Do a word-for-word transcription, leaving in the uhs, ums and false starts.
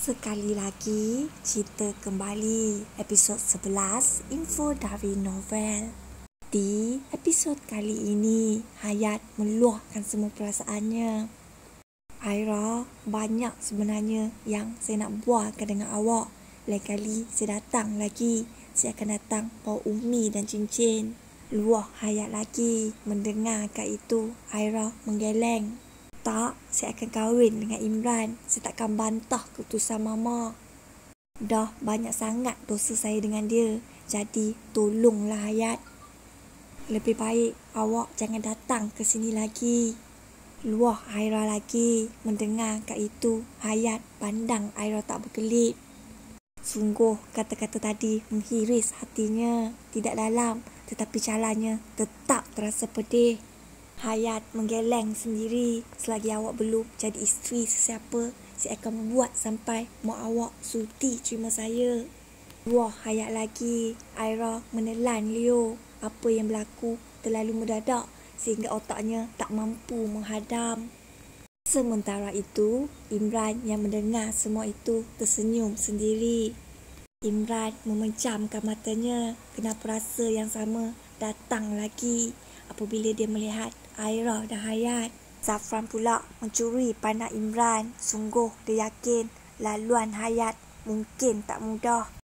Sekali lagi, cerita kembali episod sebelas Info dari Novel. Di episod kali ini, Hayat meluahkan semua perasaannya. Aira, banyak sebenarnya yang saya nak buatkan dengan awak. Lain kali saya datang lagi, saya akan datang bawa umi dan cincin. Luah Hayat lagi. Mendengar kat itu, Aira menggeleng. Tak, saya akan kahwin dengan Imran. Saya takkan bantah keputusan mama. Dah banyak sangat dosa saya dengan dia. Jadi, tolonglah Hayat. Lebih baik awak jangan datang ke sini lagi. Luah Aira lagi. Mendengar kat itu, Hayat pandang Aira tak berkelip. Sungguh kata-kata tadi menghiris hatinya. Tidak dalam, tetapi caranya tetap terasa pedih. Hayat menggeleng sendiri. Selagi awak belum jadi isteri sesiapa, saya akan buat sampai mak awak sudi terima saya. Wah, Hayat lagi. Aira menelan Leo. Apa yang berlaku terlalu mendadak sehingga otaknya tak mampu menghadam. Sementara itu, Imran yang mendengar semua itu tersenyum sendiri. Imran memejamkan matanya. Kenapa rasa yang sama datang lagi apabila dia melihat Aira dan Hayat. Zafran pula mencuri pandang Imran. Sungguh dia yakin laluan Hayat mungkin tak mudah.